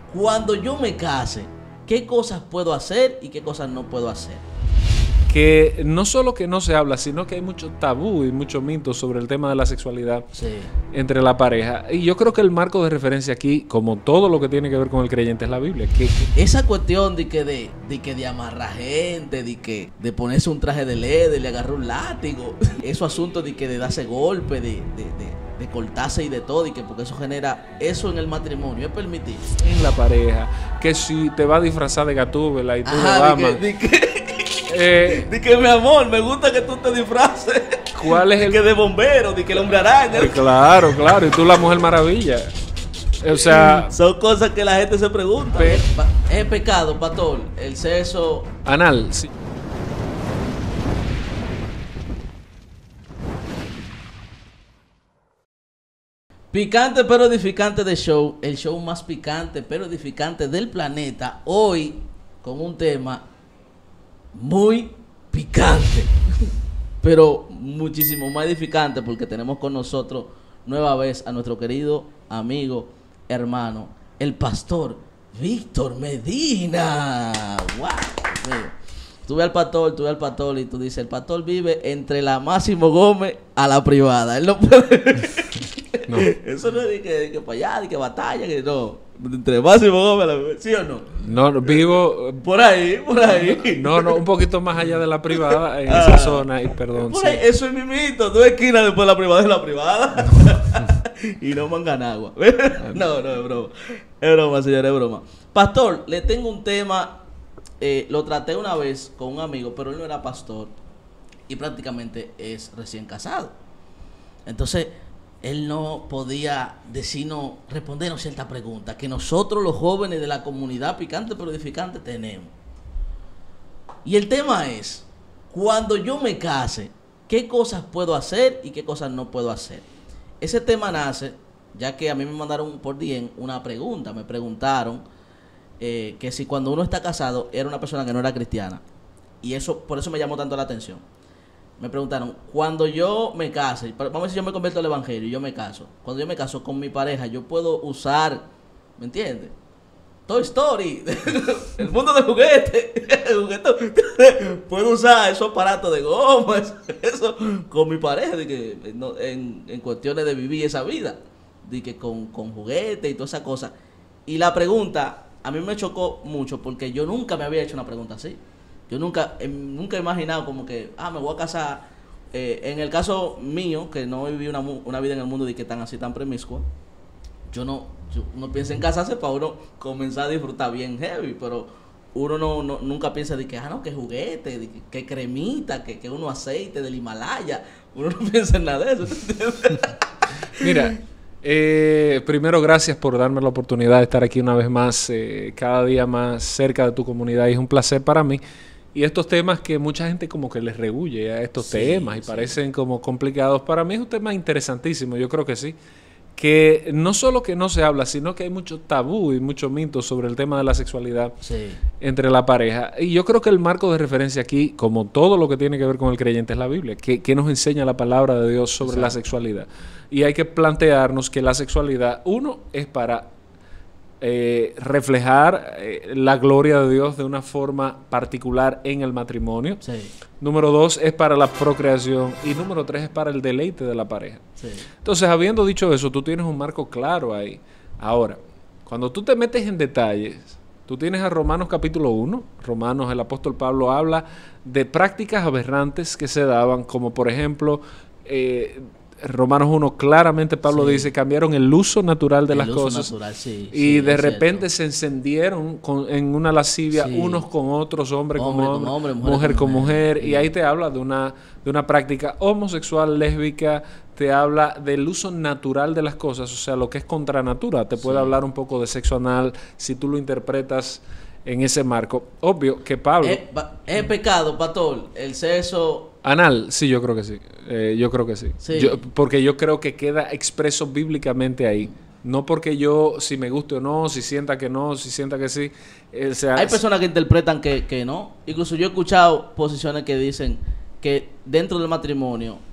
cuando yo me case, ¿qué cosas puedo hacer y qué cosas no puedo hacer? Que no solo que no se habla, sino que hay mucho tabú y mucho mito sobre el tema de la sexualidad entre la pareja. Y yo creo que el marco de referencia aquí, como todo lo que tiene que ver con el creyente, es la Biblia. Esa cuestión de amarrar gente, de ponerse un traje de led, de le agarrar un látigo, esos asuntos de darse golpe, de cortarse y de todo, y que porque eso genera eso en el matrimonio, es permitido. En la pareja, que si te va a disfrazar de Gatúbela y tú lo amas. Di que mi amor, me gusta que tú te disfraces. ¿Cuál es que de bombero, di que el hombre araña. Claro, y tú la Mujer Maravilla. O sea, son cosas que la gente se pregunta. ¿Es pecado, pastor, el sexo anal? Sí. Picante pero edificante de show, el show más picante pero edificante del planeta. Hoy con un tema muy picante, pero muchísimo más edificante, porque tenemos con nosotros nueva vez a nuestro querido amigo, hermano, el pastor Víctor Medina. ¡Wow! Tuve al pastor y tú dices, el pastor vive entre la Máximo Gómez a la privada. Él no puede... No. Eso no es de que para allá, de que batalla, que no. Entre Máximo Gómez, ¿sí o no? No, vivo... Por ahí. No, un poquito más allá de la privada, en esa zona, y perdón. Por ahí, eso es mimito, 2 esquinas después de la privada es la privada. Y no Manganagua. No, es broma. Es broma, señor, es broma. Pastor, le tengo un tema, lo traté una vez con un amigo, pero él no era pastor y prácticamente es recién casado. Entonces, él no podía respondernos ciertas preguntas que nosotros los jóvenes de la comunidad picante pero edificante tenemos. Y el tema es, cuando yo me case, ¿qué cosas puedo hacer y qué cosas no puedo hacer? Ese tema nace, ya que a mí me mandaron por DM una pregunta. Me preguntaron que si cuando uno está casado era una persona que no era cristiana. Y por eso me llamó tanto la atención. Me preguntaron, cuando yo me case, vamos a ver si yo me convierto al evangelio y yo me caso. Cuando yo me caso con mi pareja, yo puedo usar, ¿me entiendes? Toy Story, el mundo de juguetes, puedo usar esos aparatos de goma, eso con mi pareja, de que en cuestiones de vivir esa vida, de que con juguetes y todas esas cosas. Y la pregunta a mí me chocó mucho porque yo nunca me había hecho una pregunta así. Yo nunca he imaginado como que, me voy a casar. En el caso mío, que no viví una vida en el mundo de que tan así, tan premiscua, uno piensa en casarse para uno comenzar a disfrutar bien heavy, pero uno nunca piensa de que, no, que juguete, de que cremita, que uno aceite del Himalaya. Uno no piensa en nada de eso. Mira, primero gracias por darme la oportunidad de estar aquí una vez más, cada día más cerca de tu comunidad, y es un placer para mí. Y estos temas que mucha gente como que les rehuye a estos temas y parecen como complicados, para mí es un tema interesantísimo, yo creo que sí. Que no solo que no se habla, sino que hay mucho tabú y mucho mito sobre el tema de la sexualidad entre la pareja. Y yo creo que el marco de referencia aquí, como todo lo que tiene que ver con el creyente, es la Biblia, que nos enseña la palabra de Dios sobre la sexualidad. Y hay que plantearnos que la sexualidad, uno, es para reflejar la gloria de Dios de una forma particular en el matrimonio. Número 2 es para la procreación y número 3 es para el deleite de la pareja. Entonces, habiendo dicho eso, tú tienes un marco claro ahí. Ahora, cuando tú te metes en detalles, tú tienes a Romanos capítulo 1. Romanos, el apóstol Pablo habla de prácticas aberrantes que se daban, como por ejemplo, Romanos 1, claramente Pablo dice, cambiaron el uso natural de las cosas y de repente se encendieron en una lascivia unos con otros, hombre con hombre, mujer con mujer, y ahí te habla de una práctica homosexual, lésbica, te habla del uso natural de las cosas, o sea, lo que es contra natura. Te puede hablar un poco de sexo anal si tú lo interpretas en ese marco. Obvio que Pablo... ¿Es pecado, pastor, el sexo anal? Sí, yo creo que sí. Yo creo que sí. Porque yo creo que queda expreso bíblicamente ahí. No porque yo, si me guste o no, si sienta que no, si sienta que sí. Hay personas que interpretan que no. Incluso yo he escuchado posiciones que dicen que dentro del matrimonio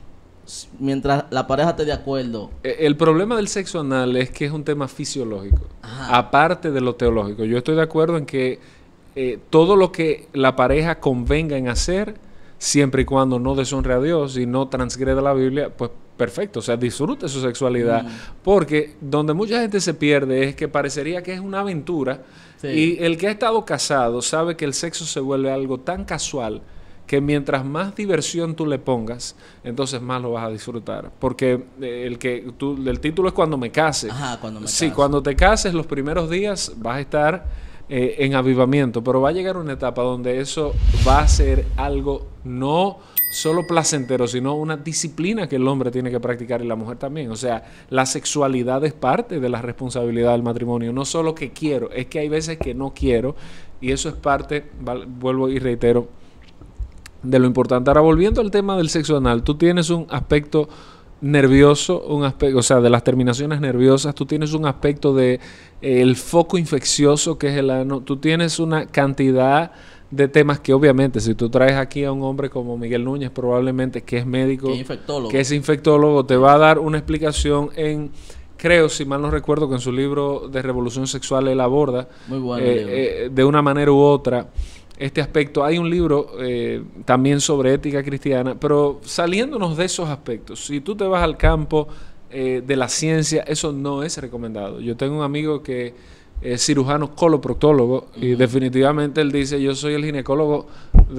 mientras la pareja esté de acuerdo. El problema del sexo anal es que es un tema fisiológico, aparte de lo teológico. Yo estoy de acuerdo en que todo lo que la pareja convenga en hacer, siempre y cuando no deshonre a Dios y no transgreda la Biblia, pues perfecto, o sea, disfrute su sexualidad, porque donde mucha gente se pierde es que parecería que es una aventura, y el que ha estado casado sabe que el sexo se vuelve algo tan casual que mientras más diversión tú le pongas, entonces más lo vas a disfrutar, porque el título es Cuando me case. Cuando me sí, case. Cuando te cases los primeros días vas a estar en avivamiento, pero va a llegar una etapa donde eso va a ser algo no solo placentero, sino una disciplina que el hombre tiene que practicar y la mujer también. O sea, la sexualidad es parte de la responsabilidad del matrimonio, no solo que quiero, es que hay veces que no quiero, y eso es parte, vuelvo y reitero, de lo importante. Ahora, volviendo al tema del sexo anal, tú tienes un aspecto nervioso, un aspecto, o sea, de las terminaciones nerviosas, tú tienes un aspecto de el foco infeccioso que es el ano, tú tienes una cantidad de temas que obviamente si tú traes aquí a un hombre como Miguel Núñez, probablemente que es médico, que es infectólogo, te va a dar una explicación creo, si mal no recuerdo, que en su libro de Revolución Sexual él aborda muy bueno libro. De una manera u otra este aspecto. Hay un libro también sobre ética cristiana, pero saliéndonos de esos aspectos, si tú te vas al campo de la ciencia, eso no es recomendado. Yo tengo un amigo que es cirujano coloproctólogo y definitivamente él dice, yo soy el ginecólogo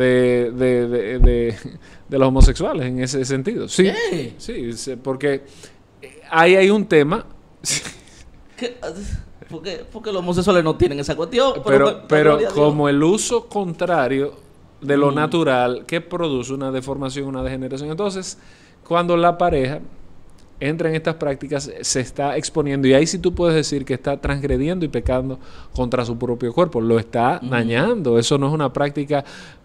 de los homosexuales en ese sentido. Sí, sí, porque ahí hay un tema. Porque los homosexuales no tienen esa cuestión. Pero como el uso contrario de lo natural que produce una deformación, una degeneración. Entonces, cuando la pareja entra en estas prácticas, se está exponiendo, y ahí sí tú puedes decir que está transgrediendo y pecando contra su propio cuerpo, lo está dañando. Eso no es una práctica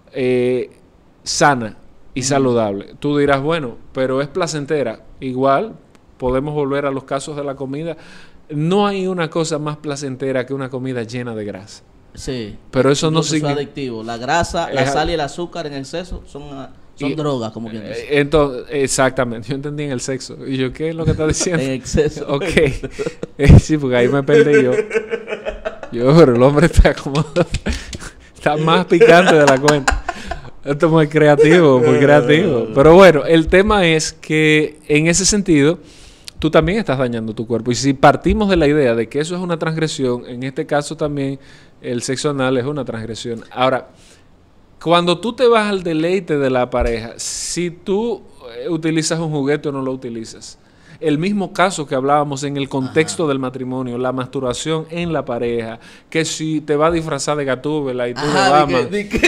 sana y saludable. Tú dirás, bueno, pero es placentera. Igual podemos volver a los casos de la comida. No hay una cosa más placentera que una comida llena de grasa. Sí. Pero eso no significa adictivo. La grasa, la sal y el azúcar en exceso son drogas, como quien dice. Entonces, exactamente. Yo entendí en el sexo. ¿Y yo qué es lo que está diciendo? En exceso. Ok. Sí, porque ahí me perdí yo. Pero el hombre está como... está más picante de la cuenta. Esto es muy creativo, muy creativo. Pero bueno, el tema es que en ese sentido tú también estás dañando tu cuerpo. Y si partimos de la idea de que eso es una transgresión, en este caso también el sexo anal es una transgresión. Ahora, cuando tú te vas al deleite de la pareja, si tú utilizas un juguete o no lo utilizas, el mismo caso que hablábamos en el contexto del matrimonio, la masturbación en la pareja, que si te vas a disfrazar de Gatúbela y tú le amas...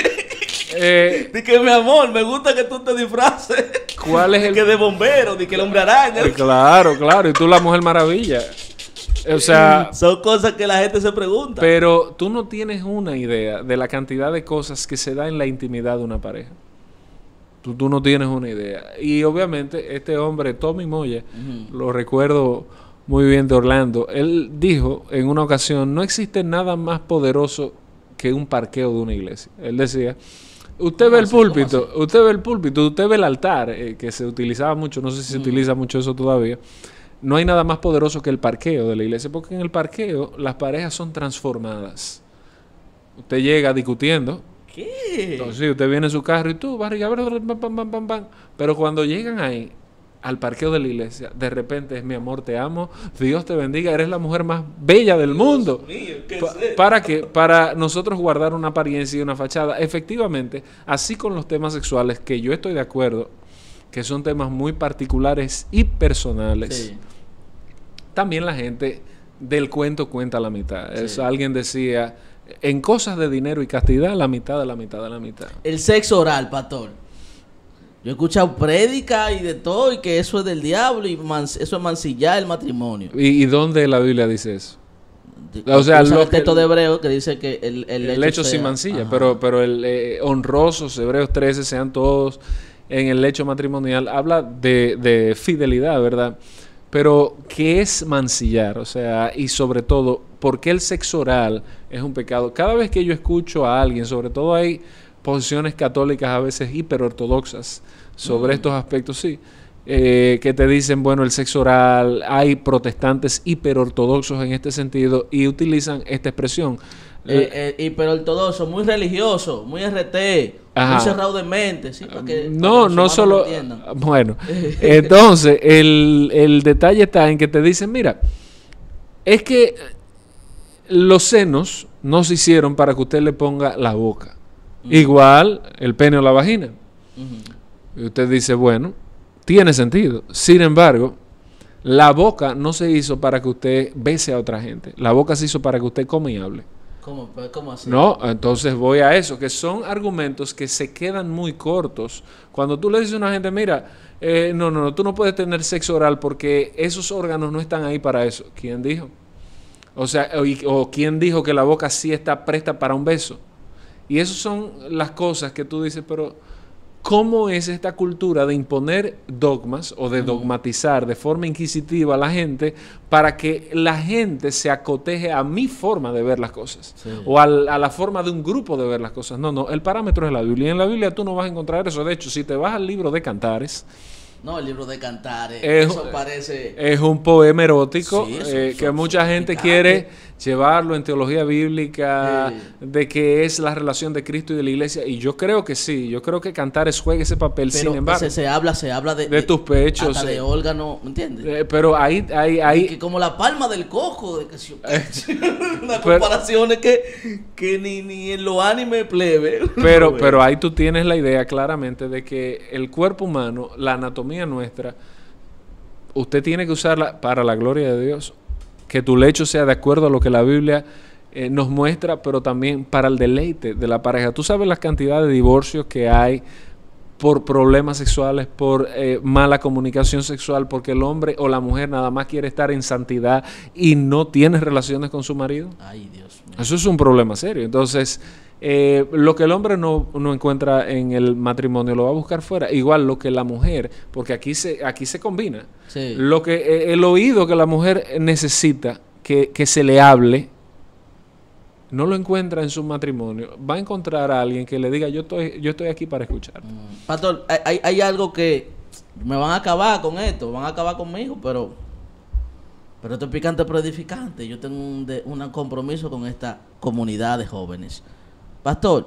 Di que mi amor, me gusta que tú te disfraces. ¿Cuál es el...? Que de bombero, di que el hombre araña. Claro, claro. Y tú la Mujer Maravilla. O sea... son cosas que la gente se pregunta. Pero tú no tienes una idea de la cantidad de cosas que se da en la intimidad de una pareja. Tú no tienes una idea. Y obviamente este hombre, Tommy Moya, lo recuerdo muy bien de Orlando. Él dijo en una ocasión, no existe nada más poderoso que un parqueo de una iglesia. Él decía... Usted ve el púlpito, usted ve el altar, que se utilizaba mucho, no sé si se utiliza mucho eso todavía. No hay nada más poderoso que el parqueo de la iglesia, porque en el parqueo las parejas son transformadas. Usted llega discutiendo. ¿Qué? Entonces, sí, usted viene en su carro y tú, barriga, pero cuando llegan ahí, al parqueo de la iglesia, de repente es mi amor, te amo, Dios te bendiga, eres la mujer más bella del mundo. Mío, ¿Para qué? Para nosotros guardar una apariencia y una fachada. Efectivamente, así con los temas sexuales, que yo estoy de acuerdo, que son temas muy particulares y personales. Sí. También la gente del cuento cuenta la mitad. Sí. Eso, alguien decía, en cosas de dinero y castidad, la mitad de la mitad de la mitad. El sexo oral, pastor. Yo he escuchado prédica y de todo, y que eso es del diablo, y eso es mancillar el matrimonio. ¿Y dónde la Biblia dice eso? O sea, el texto de Hebreos que dice que el lecho sin mancilla, pero el honrosos, Hebreos 13, sean todos en el lecho matrimonial, habla de fidelidad, ¿verdad? Pero, ¿qué es mancillar? O sea, y sobre todo, ¿por qué el sexo oral es un pecado? Cada vez que yo escucho a alguien, sobre todo hay posiciones católicas a veces hiperortodoxas sobre estos aspectos, sí. que te dicen, bueno, el sexo oral. Hay protestantes hiperortodoxos en este sentido y utilizan esta expresión. Hiperortodoxo, muy religioso, muy RT, muy cerrado de mente, ¿sí? Para que no solo. Bueno, entonces, el detalle está en que te dicen, mira, es que los senos no se hicieron para que usted le ponga la boca. Igual el pene o la vagina. Y usted dice, bueno, tiene sentido. Sin embargo, la boca no se hizo para que usted bese a otra gente. La boca se hizo para que usted come y hable. ¿Cómo así? No, entonces voy a eso, que son argumentos que se quedan muy cortos. Cuando tú le dices a una gente, mira, no, tú no puedes tener sexo oral porque esos órganos no están ahí para eso. ¿Quién dijo? O sea, o quién dijo que la boca sí está presta para un beso. Y esas son las cosas que tú dices, pero ¿cómo es esta cultura de imponer dogmas o de dogmatizar de forma inquisitiva a la gente para que la gente se acoteje a mi forma de ver las cosas? Sí. O a la forma de un grupo de ver las cosas. No, el parámetro es la Biblia. Y en la Biblia tú no vas a encontrar eso. De hecho, si te vas al libro de Cantares... No, el libro de Cantares, eso parece... Es un poema erótico, sí, que mucha gente quiere llevarlo en teología bíblica, de que es la relación de Cristo y de la iglesia, y yo creo que sí, yo creo que Cantares juega ese papel. Pero sin embargo... se habla de tus pechos. Hasta de órgano, ¿me entiendes? Pero ahí... Que como la palma del cojo, de que una comparación que ni en los animes plebe. Pero ahí tú tienes la idea claramente de que el cuerpo humano, la anatomía nuestra, usted tiene que usarla para la gloria de Dios, que tu lecho sea de acuerdo a lo que la Biblia nos muestra, pero también para el deleite de la pareja. Tú sabes la cantidad de divorcios que hay por problemas sexuales, por mala comunicación sexual, porque el hombre o la mujer nada más quiere estar en santidad y no tiene relaciones con su marido. Ay, Dios mío. Eso es un problema serio. Entonces, lo que el hombre no encuentra en el matrimonio lo va a buscar fuera. Igual lo que la mujer, porque aquí se combina. Sí. Lo que el oído que la mujer necesita que se le hable, no lo encuentra en su matrimonio. Va a encontrar a alguien que le diga, yo estoy aquí para escuchar. Pastor, hay algo que me van a acabar con esto, van a acabar conmigo, pero esto es picante pero edificante. Yo tengo un compromiso con esta comunidad de jóvenes. Pastor,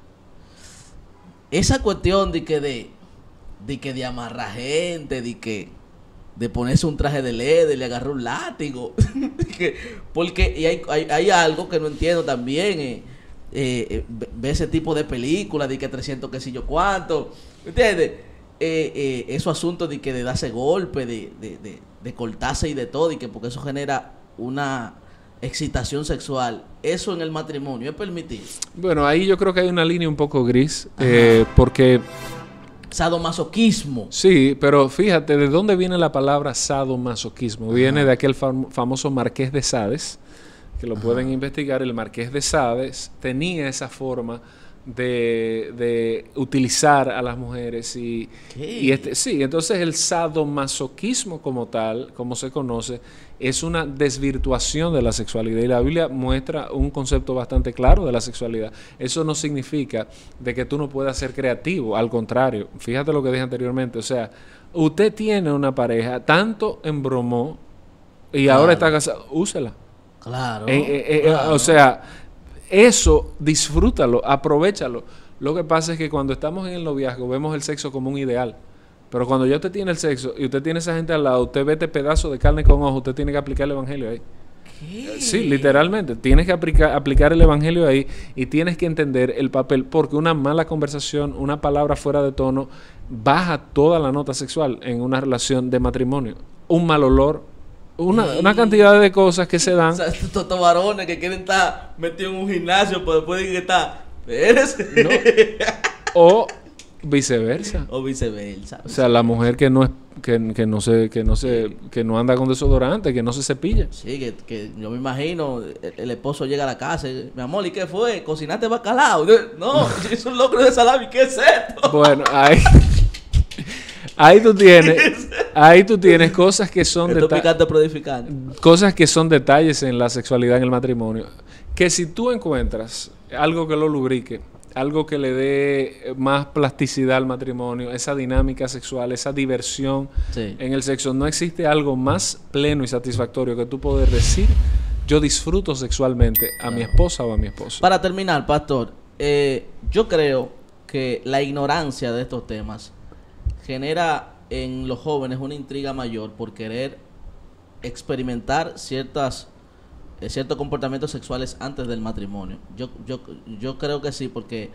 esa cuestión de que amarrar gente, de ponerse un traje de LED, le agarrar un látigo, porque hay algo que no entiendo también, ve ese tipo de películas, de que 300 qué sé yo cuánto, ¿entiendes? Esos asuntos de darse golpe, de cortarse y de todo, y que porque eso genera una excitación sexual, eso en el matrimonio es permitido. Bueno, ahí yo creo que hay una línea un poco gris, porque sadomasoquismo. Sí, pero fíjate, ¿de dónde viene la palabra sadomasoquismo? Viene de aquel famoso Marqués de Sades, que lo pueden investigar. El Marqués de Sades tenía esa forma de utilizar a las mujeres sí, entonces el sadomasoquismo como tal, como se conoce, es una desvirtuación de la sexualidad, y la Biblia muestra un concepto bastante claro de la sexualidad. Eso no significa de que tú no puedas ser creativo, al contrario, fíjate lo que dije anteriormente, o sea, usted tiene una pareja, tanto embromó y ahora está casado, úsela. Claro. O sea, eso, disfrútalo, aprovechalo. Lo que pasa es que cuando estamos en el noviazgo vemos el sexo como un ideal, pero cuando ya usted tiene el sexo y usted tiene esa gente al lado, usted ve este pedazo de carne con ojo, usted tiene que aplicar el evangelio ahí. ¿Qué? Sí, literalmente, tienes que aplicar el evangelio ahí, y tienes que entender el papel, porque una mala conversación, una palabra fuera de tono, baja toda la nota sexual en una relación de matrimonio. Un mal olor, una cantidad de cosas que se dan. O sea, estos varones que quieren estar metidos en un gimnasio, pero después de que está, no. O viceversa. O sea, la mujer que no anda con desodorante, que no se cepilla. Sí, que yo me imagino, el esposo llega a la casa y, mi amor, ¿y qué fue? ¿Cocinaste bacalao? No, es un locro de salami, ¿qué es esto? Bueno, ahí tú tienes cosas que son cosas que son detalles en la sexualidad en el matrimonio, que si tú encuentras algo que lo lubrique, algo que le dé más plasticidad al matrimonio, esa dinámica sexual, esa diversión en el sexo. No existe algo más pleno y satisfactorio que tú poder decir, yo disfruto sexualmente a mi esposa o a mi esposo. Para terminar, pastor, yo creo que la ignorancia de estos temas genera en los jóvenes una intriga mayor por querer experimentar ciertos comportamientos sexuales antes del matrimonio. Yo creo que sí, porque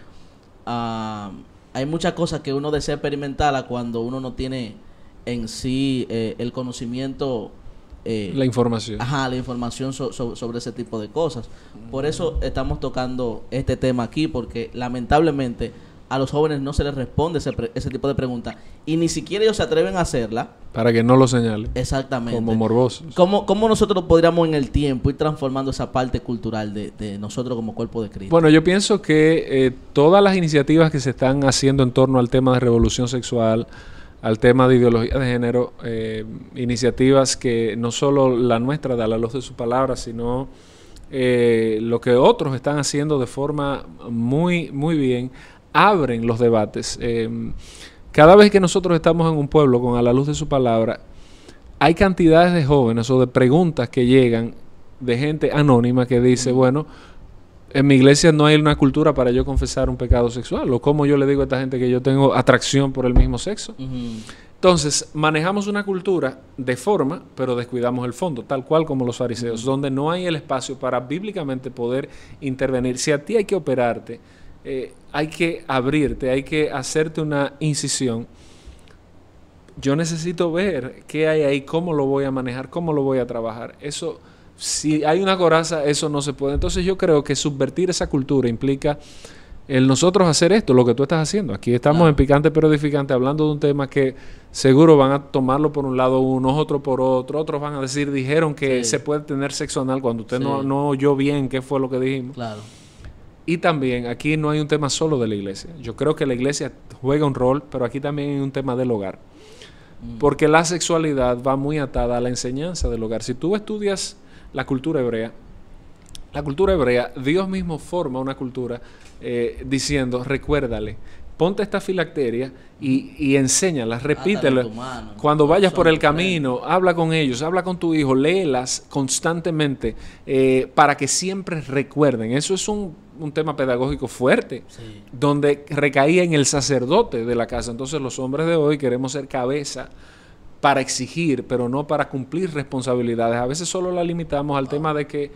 hay muchas cosas que uno desea experimentarla cuando uno no tiene en sí el conocimiento, la información. La información sobre ese tipo de cosas. Por eso estamos tocando este tema aquí, porque lamentablemente a los jóvenes no se les responde ese tipo de preguntas, y ni siquiera ellos se atreven a hacerla. Para que no lo señalen. Exactamente. Como morbosos. ¿Cómo nosotros podríamos en el tiempo ir transformando esa parte cultural de nosotros como cuerpo de Cristo? Bueno, yo pienso que todas las iniciativas que se están haciendo en torno al tema de revolución sexual, al tema de ideología de género, iniciativas que no solo la nuestra da la luz de su palabra, sino lo que otros están haciendo de forma muy, muy bien, abren los debates. Cada vez que nosotros estamos en un pueblo con a la luz de su palabra, hay cantidades de jóvenes o de preguntas que llegan de gente anónima que dice, bueno, en mi iglesia no hay una cultura para yo confesar un pecado sexual, o cómo yo le digo a esta gente que yo tengo atracción por el mismo sexo. Entonces, manejamos una cultura de forma, pero descuidamos el fondo, tal cual como los fariseos, donde no hay el espacio para bíblicamente poder intervenir. Si a ti hay que operarte, hay que abrirte, hay que hacerte una incisión, yo necesito ver qué hay ahí, cómo lo voy a manejar, cómo lo voy a trabajar. Eso, si hay una coraza, eso no se puede. Entonces yo creo que subvertir esa cultura implica el nosotros hacer esto, lo que tú estás haciendo. Aquí estamos en Picante pero Edificante hablando de un tema que seguro van a tomarlo por un lado unos, otros por otro, otros van a decir, dijeron que se puede tener sexo anal cuando usted no oyó bien qué fue lo que dijimos. Claro. Y también aquí no hay un tema solo de la iglesia. Yo creo que la iglesia juega un rol, pero aquí también hay un tema del hogar. Porque la sexualidad va muy atada a la enseñanza del hogar. Si tú estudias la cultura hebrea, Dios mismo forma una cultura diciendo, recuérdale, ponte esta filacteria y enséñala, repítela. Cuando vayas por el camino, habla con ellos, habla con tu hijo, léelas constantemente para que siempre recuerden. Eso es un tema pedagógico fuerte, donde recaía en el sacerdote de la casa. Entonces los hombres de hoy queremos ser cabeza para exigir, pero no para cumplir responsabilidades. A veces solo la limitamos al tema de que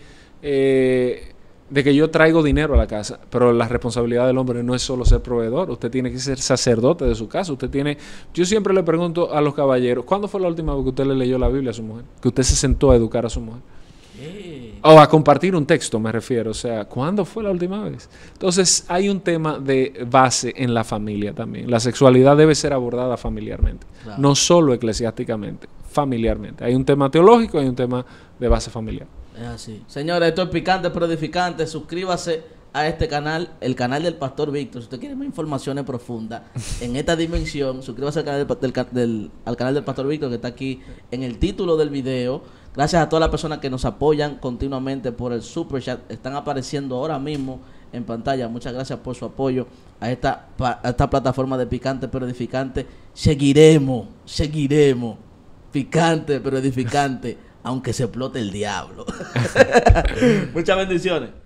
yo traigo dinero a la casa, pero la responsabilidad del hombre no es solo ser proveedor. Usted tiene que ser sacerdote de su casa. Yo siempre le pregunto a los caballeros, ¿cuándo fue la última vez que usted le leyó la Biblia a su mujer? Que usted se sentó a educar a su mujer. O a compartir un texto, me refiero. O sea, ¿cuándo fue la última vez? Entonces, hay un tema de base en la familia también. La sexualidad debe ser abordada familiarmente, no solo eclesiásticamente, familiarmente. Hay un tema teológico, hay un tema de base familiar. Es así. Señores, esto es Picante pero Edificante. Suscríbase a este canal, el canal del Pastor Víctor. Si usted quiere más informaciones profundas en esta dimensión, suscríbase al canal al canal del Pastor Víctor, que está aquí en el título del video. Gracias a todas las personas que nos apoyan continuamente por el Super Chat. Están apareciendo ahora mismo en pantalla. Muchas gracias por su apoyo a esta plataforma de Picante pero Edificante. Seguiremos Picante pero Edificante, aunque se explote el diablo. Muchas bendiciones.